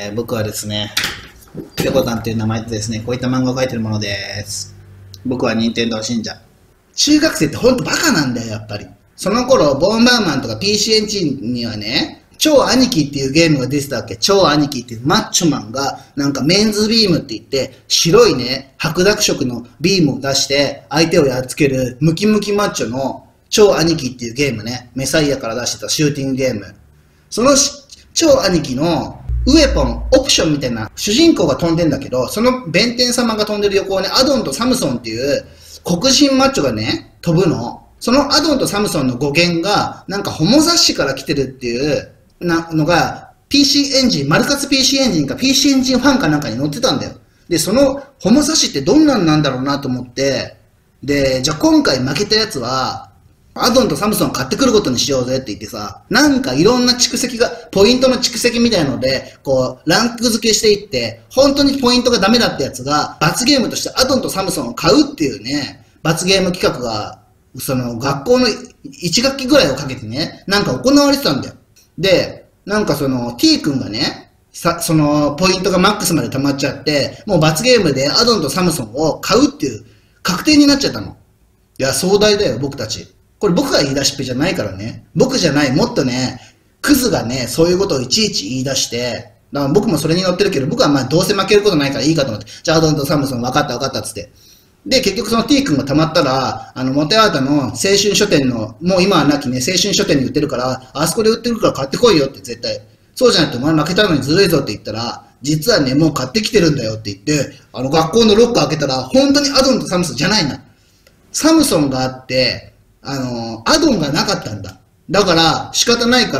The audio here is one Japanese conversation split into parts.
僕はですね、ペコタンという名前でですね、こういった漫画を描いてるものです。僕は任天堂信者。中学生ってほんとバカなんだよ、やっぱり。その頃、ボンバーマンとか PC エンジンにはね、超兄貴っていうゲームが出てたわけ。超兄貴っていうマッチョマンが、なんかメンズビームって言って、白いね、白濁色のビームを出して、相手をやっつけるムキムキマッチョの超兄貴っていうゲームね、メサイアから出してたシューティングゲーム。その超兄貴のウェポン、オプションみたいな、主人公が飛んでんだけど、その弁天様が飛んでる横をね、アドンとサムソンっていう黒人マッチョがね、飛ぶの。そのアドンとサムソンの語源が、なんかホモ雑誌から来てるっていうのが、PC エンジン、マルカツ PC エンジンか PC エンジンファンかなんかに載ってたんだよ。で、そのホモ雑誌ってどんなんなんだろうなと思って、で、じゃあ今回負けたやつは、アドンとサムソン買ってくることにしようぜって言ってさ、なんかいろんな蓄積が、ポイントの蓄積みたいので、こう、ランク付けしていって、本当にポイントがダメだったやつが、罰ゲームとしてアドンとサムソンを買うっていうね、罰ゲーム企画が、その学校の1学期ぐらいをかけてね、なんか行われてたんだよ。で、なんかその T 君がね、そのポイントがマックスまで溜まっちゃって、もう罰ゲームでアドンとサムソンを買うっていう確定になっちゃったの。いや、壮大だよ、僕たち。これ僕が言い出しっぺじゃないからね。僕じゃない、もっとね、クズがね、そういうことをいちいち言い出して、だから僕もそれに乗ってるけど、僕はまあどうせ負けることないからいいかと思って、じゃあアドンとサムソン分かった分かったっつって。で、結局その T 君が溜まったら、モテアータの青春書店の、もう今はなきね、青春書店に売ってるから、あそこで売ってるから買ってこいよって絶対。そうじゃないとお前負けたのにずるいぞって言ったら、実はね、もう買ってきてるんだよって言って、学校のロッカー開けたら、本当にアドンとサムソンじゃないな。サムソンがあって、アドンがなかったんだ。だから、仕方ないから、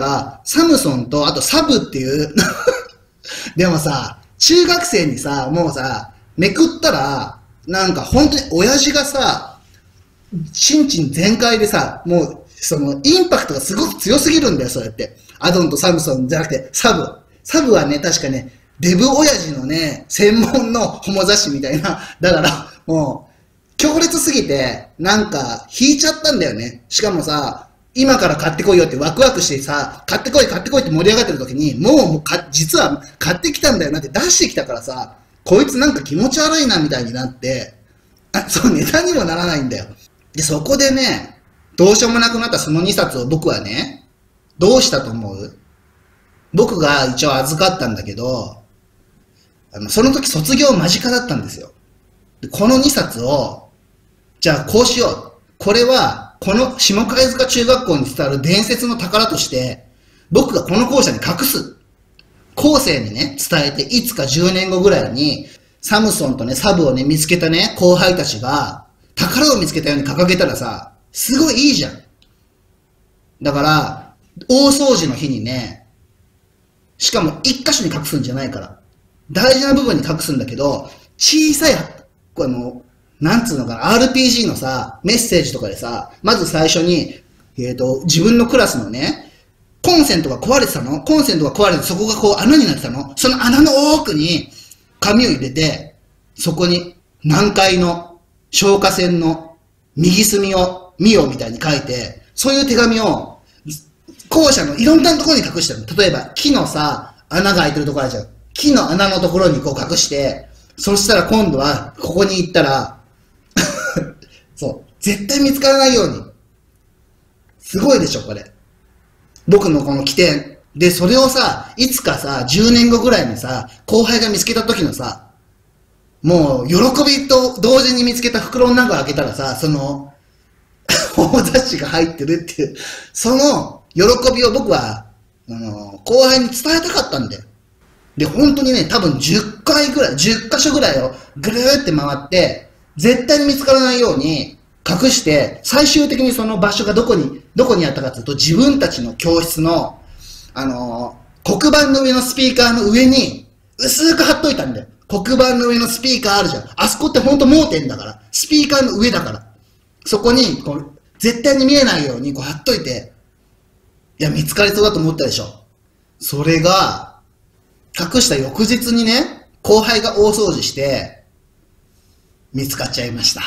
サムソンと、あとサブっていうでもさ、中学生にさ、もうさ、めくったら、なんか本当に親父がさ、心身全開でさ、もう、その、インパクトがすごく強すぎるんだよ、そうやって。アドンとサムソンじゃなくて、サブ。サブはね、確かね、デブ親父のね、専門のホモ雑誌みたいな。だから、もう、強烈すぎて、なんか、引いちゃったんだよね。しかもさ、今から買ってこいよってワクワクしてさ、買ってこい買ってこいって盛り上がってる時に、実は買ってきたんだよなって出してきたからさ、こいつなんか気持ち悪いなみたいになって、そう、ネタにもならないんだよ。で、そこでね、どうしようもなくなったその2冊を僕はね、どうしたと思う？僕が一応預かったんだけど、その時卒業間近だったんですよ。でこの2冊を、じゃあこうしよう。これは、この下貝塚中学校に伝わる伝説の宝として、僕がこの校舎に隠す。後世にね、伝えて、いつか10年後ぐらいに、サムソンとね、サブをね、見つけたね、後輩たちが、宝を見つけたように掲げたらさ、すごいいいじゃん。だから、大掃除の日にね、しかも一箇所に隠すんじゃないから、大事な部分に隠すんだけど、小さい、なんつうのかな、RPG のさ、メッセージとかでさ、まず最初に、自分のクラスのね、コンセントが壊れてたの？コンセントが壊れてそこがこう穴になってたの？その穴の奥に紙を入れて、そこに南海の消火栓の右隅を見よみたいに書いて、そういう手紙を校舎のいろんなところに隠してるの。例えば木のさ、穴が開いてるところあるじゃん。木の穴のところにこう隠して、そしたら今度はここに行ったら、そう。絶対見つからないように。すごいでしょ、これ。僕のこの起点。で、それをさ、いつかさ、10年後ぐらいにさ、後輩が見つけた時のさ、もう、喜びと同時に見つけた袋の中を開けたらさ、その、大雑誌が入ってるっていう、その喜びを僕は、後輩に伝えたかったんだよ。で、本当にね、多分10回ぐらい、10箇所ぐらいをぐるーって回って、絶対に見つからないように隠して、最終的にその場所がどこにあったかというと、自分たちの教室の、黒板の上のスピーカーの上に、薄く貼っといたんだよ。黒板の上のスピーカーあるじゃん。あそこってほんと盲点だから。スピーカーの上だから。そこに、絶対に見えないように貼っといて、いや、見つかりそうだと思ったでしょ。それが、隠した翌日にね、後輩が大掃除して、見つかっちゃいました。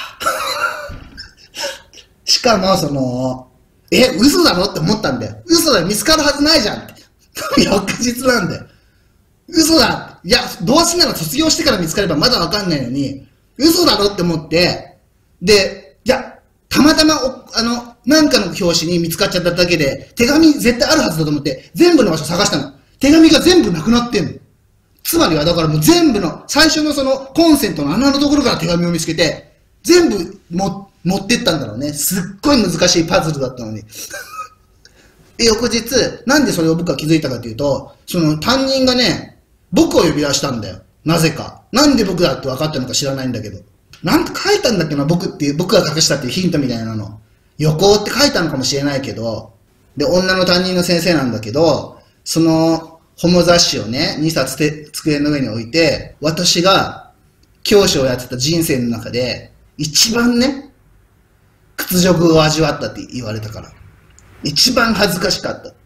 しかも、嘘だろって思ったんだよ。嘘だよ、見つかるはずないじゃんって。翌日なんだよ。嘘だいや、どうせなら卒業してから見つかればまだわかんないのに、嘘だろって思って、で、いや、たまたまなんかの表紙に見つかっちゃっただけで、手紙絶対あるはずだと思って、全部の場所探したの。手紙が全部なくなってんの。つまりは、だからもう全部の、最初のそのコンセントの穴のところから手紙を見つけて、全部持ってったんだろうね。すっごい難しいパズルだったのに。で、翌日、なんでそれを僕は気づいたかというと、その担任がね、僕を呼び出したんだよ。なぜか。なんで僕だって分かったのか知らないんだけど。なんて書いたんだっけな、僕が隠したっていうヒントみたいなの。予行って書いたのかもしれないけど、で、女の担任の先生なんだけど、その、ホモ雑誌をね、2冊机の上に置いて、私が教師をやってた人生の中で、一番ね、屈辱を味わったって言われたから。一番恥ずかしかった。